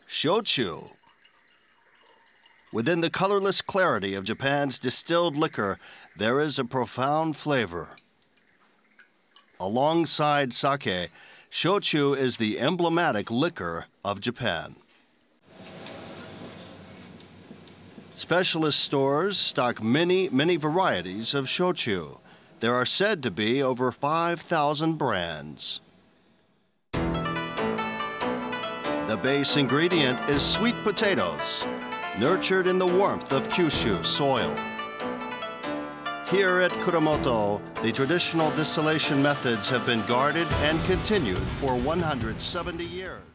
Shochu. Within the colorless clarity of Japan's distilled liquor, there is a profound flavor. Alongside sake, shochu is the emblematic liquor of Japan. Specialist stores stock many varieties of shochu. There are said to be over 5,000 brands. The base ingredient is sweet potatoes, nurtured in the warmth of Kyushu soil. Here at Kuramoto, the traditional distillation methods have been guarded and continued for 170 years.